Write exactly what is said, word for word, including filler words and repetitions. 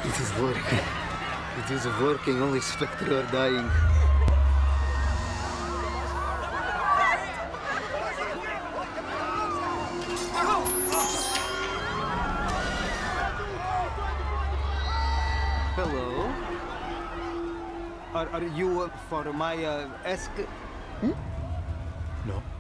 It is working. It is working. Only Spectre are dying. Hello. Are, are you uh, for my uh, ask? No.